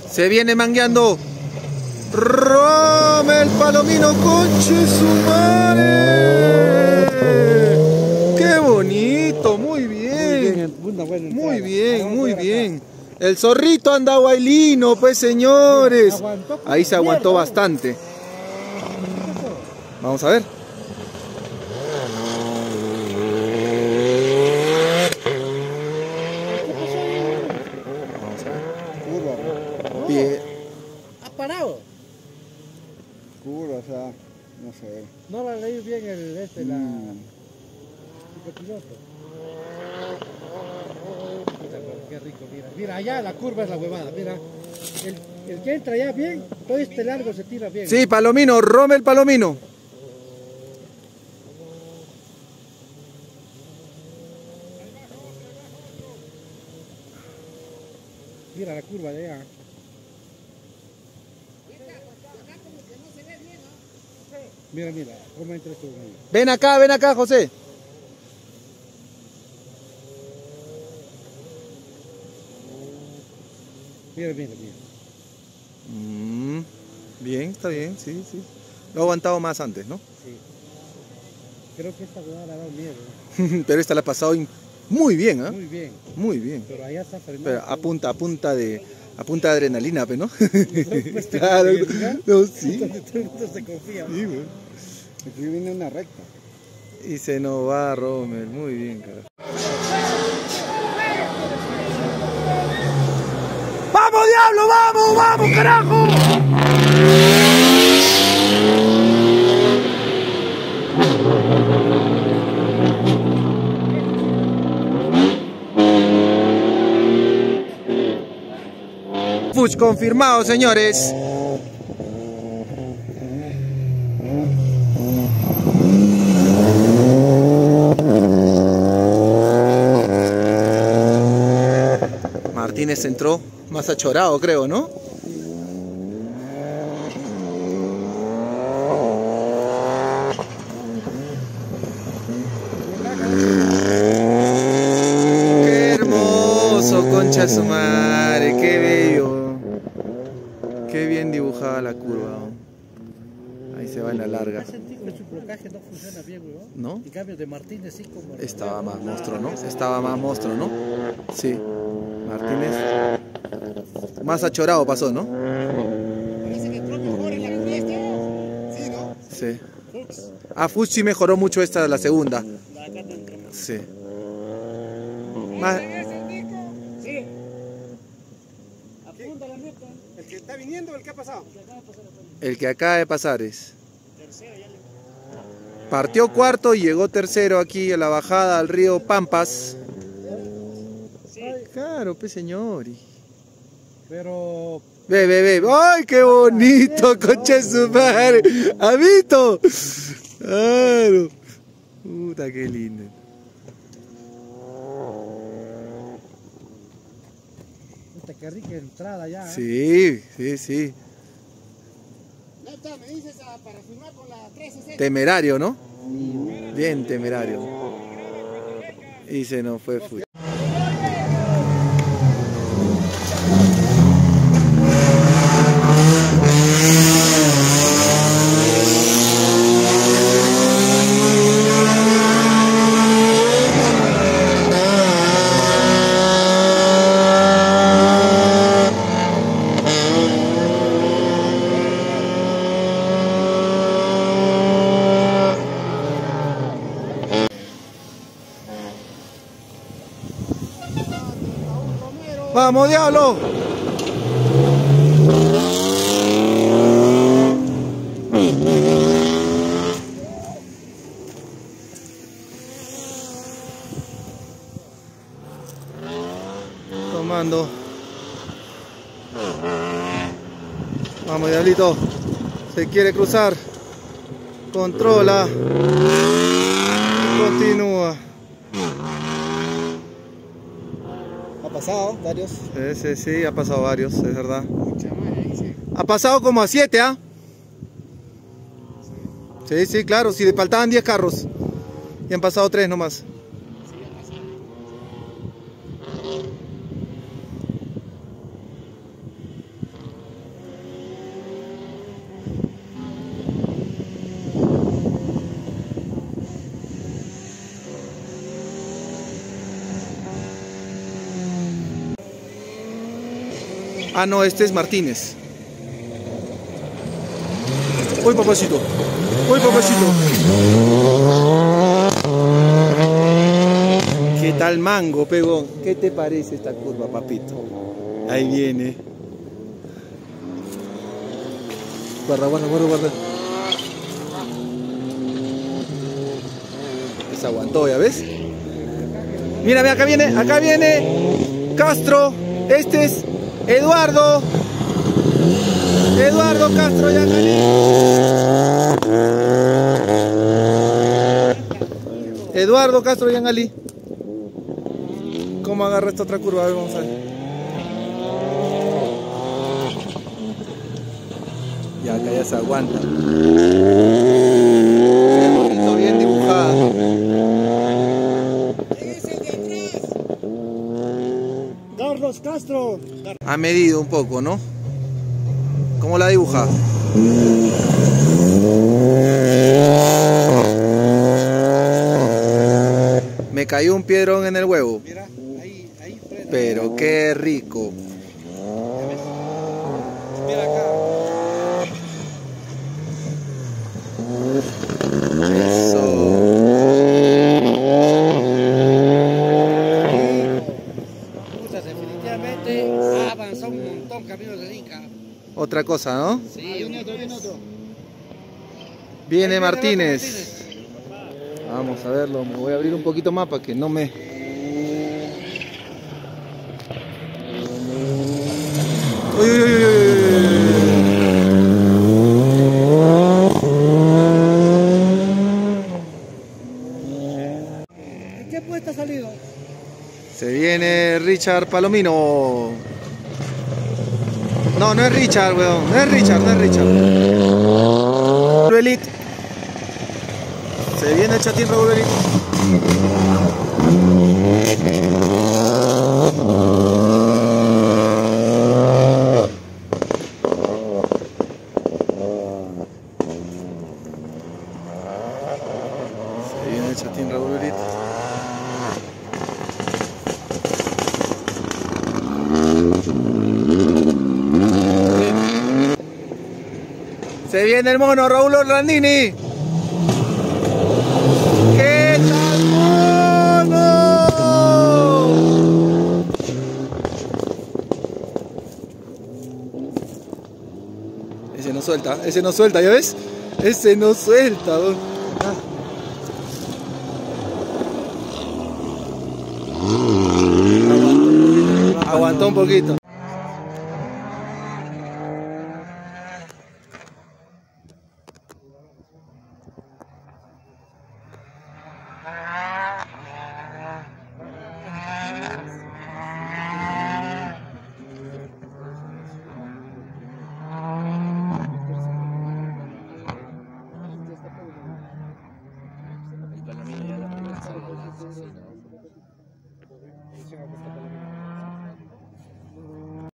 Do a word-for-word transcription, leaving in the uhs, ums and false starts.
Se viene mangueando. Rommel Palomino, conche su madre. Qué bonito, muy bien. Muy bien, muy bien. El zorrito anda bailino, pues señores. Ahí se aguantó bastante. Vamos a ver. Vamos a ver. Bien. ¿Ha parado? Curva, o sea, no sé. No la leí bien el este, la... Mm. el piloto. Qué rico, mira. Mira, allá la curva es la huevada, mira. El, el que entra ya bien, todo este largo se tira bien. Sí, Palomino, Rommel Palomino. Mira la curva de allá. Mira, mira, cómo entra tú. Ven acá, ven acá, José. Mira, mira, mira. Mm, bien, está bien, sí, sí. Lo he aguantado más antes, ¿no? Sí. Creo que esta huevada le ha dado miedo. Pero esta la ha pasado muy bien, ¿ah? ¿eh? Muy bien. Muy bien. Pero allá está frenado. Pero a punta, a punta de, a punta de adrenalina, ¿no? Pues Claro, no, sí. Donde todo el mundo se confía. Sí, güey. Aquí viene una recta. Y se nos va Rommel, muy bien, cara. ¡Vamos, diablo! ¡Vamos, vamos, carajo! Fuchs confirmado, señores. Martínez entró más achorado, creo, ¿no? Qué hermoso, concha de su madre, qué bello. Qué bien dibujada la curva. Ahí se va en la larga. Sentí que su blocaje no funciona bien, weón. ¿No? En cambio de Martínez sí como... Estaba más monstruo, ¿no? Estaba más monstruo, ¿no? Sí. Martínez. Más achorado pasó, ¿no? Parece que entró mejor en la curva esta. Sí, ¿no? Sí. Ah, Fuchs sí mejoró mucho esta, la segunda. Sí. Más... Sí. Apunta la meta. ¿El que está viniendo o el que ha pasado? El que acaba de pasar es. Partió cuarto y llegó tercero aquí a la bajada al río Pampas. Claro, pues señor. Pero... Ve, ve, ve. ¡Ay, qué bonito, concha de su madre! ¡Amito! Claro. Puta, qué lindo. Puta, qué rica entrada ya. ¿eh? Sí, sí, sí. Neta, me dices ah, para firmar con la trescientos sesenta. Temerario, ¿no? Bien temerario. Y se nos fue Fuchs. ¡Vamos, diablo! Tomando. Vamos, diablito. Se quiere cruzar. Controla. Continúa. ¿Ha pasado varios? Sí, sí, sí, ha pasado varios, es verdad. Ha pasado como a siete, ¿ah? Sí, sí, claro, si le faltaban diez carros. Y han pasado tres nomás. Ah, no, este es Martínez. Uy, papacito. Uy, papacito. ¿Qué tal mango, pegón? ¿Qué te parece esta curva, papito? Ahí viene. Guarda, guarda, guarda, guarda. Se aguantó, ¿ya ves? Mira, mira, acá viene, acá viene Castro. Este es Eduardo. Eduardo Castro Yangali. Eduardo Castro Yangali. ¿Cómo agarra esta otra curva? A ver, vamos a ver. Ya, acá ya se aguanta. Bien, bien dibujada. Carlos Castro. Ha medido un poco, ¿no? ¿Cómo la dibuja? Me cayó un piedrón en el huevo. Mira, ahí, ahí. Pero qué rico. Mira acá. Eso. Pucha, definitivamente ha avanzado un montón Camino del Inca. Otra cosa, ¿no? Sí, viene otro, viene otro. Viene Martínez. Vamos a verlo. Me voy a abrir un poquito más para que no me... Uy, uy, uy, uy, ¿En qué puesta ha salido? Se viene Richard Palomino. No, no es Richard, weón. No es Richard, no es Richard. Elite. Se viene el Chatín Raúl Elite. Se viene el Chatín Raúl Elite. Se viene el mono Raúl Orlandini. ¿Qué tal, mono? Ese no suelta, ese no suelta, ¿ya ves? Ese no suelta. Ah. Aguantó un poquito.